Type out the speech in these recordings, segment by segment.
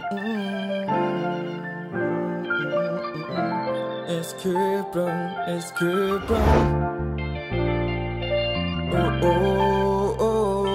Escape room, escape room. Oh, oh, oh.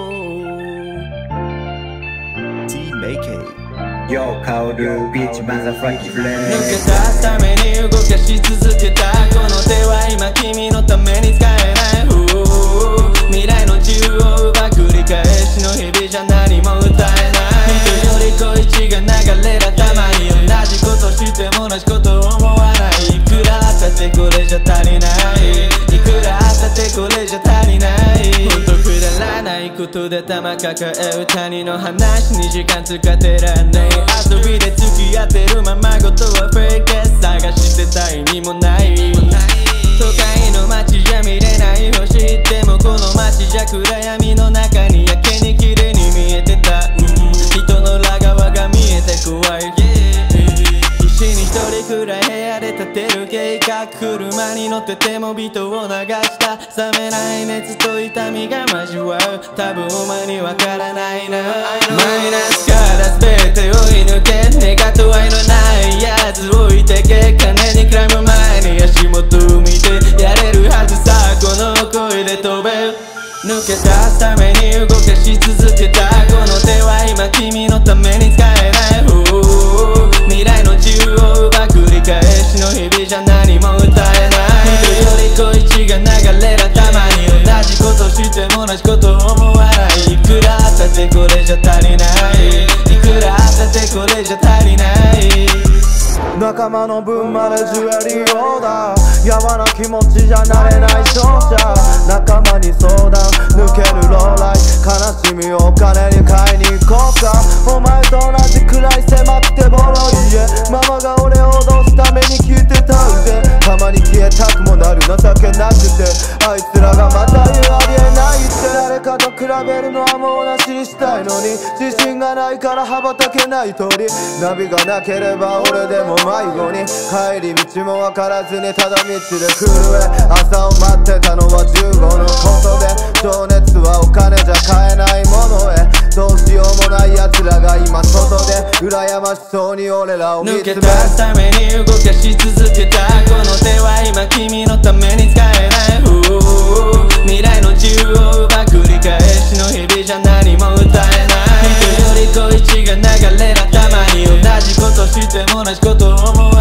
Yo, Kaoru Beach Motherfucking 抜け Flame 出すために動かし続けたこの手は今君のために使えない未来の自由を奪う繰り返しの日々じゃ何も歌えない人より恋が流れるたまに同じことしても同じこと思わないいくらあったってこれじゃ足りないいくらあったってこれじゃ足りないほんとくだらないことで頭抱える他人の話に時間使ってらんない遊びで付き合ってるままごとはフェイク探してた意味もない都会の街じゃ見れない星でもこの街じゃ暗闇の中にやけに綺麗に見えてた人の裏側が見えて怖い必死に一人くらい部屋で立てる計画車に乗ってても人を流した冷めない熱と痛みが交わる多分お前にわからないなマイナスから全て追い抜け願と愛のないやつ置いてけ金にクラム前に足元を見てやれるはずさこの声で飛べ抜け出すために動かし続けたこの手は今君のために使えない未来の自由を奪う繰り返しの日々じゃ何も歌えない人より恋が流れるたまに同じことしても同じこと思わないいくらあったってこれじゃ足りないいくらあったってこれじゃ足りない仲間の分までジュエリーオーダーやわな気持ちじゃなれない勝者仲間に相談抜けるローライ悲しみをお金に買いに行こうかお前と同じくらい狭くてボロい家ママが俺を脅すために聞いてた腕たまに消えたくもなる情けなくてあいつらがまた言うありえないって誰かと比べるのはもうなしにしたいのに自信がないから羽ばたけない通りナビがなければ俺でも迷子に帰り道も分からずにただ道で震え朝を待ってたのは15のことで情熱はお金じゃ買えないものへどうしようもない奴らが今外で羨ましそうに俺らを見つめ抜け出すために動かし続けたこの手は今君のために使えない未来の自由を奪う繰り返しの日々じゃ何も歌えない人より恋が流れるたまに同じことしても同じこと思う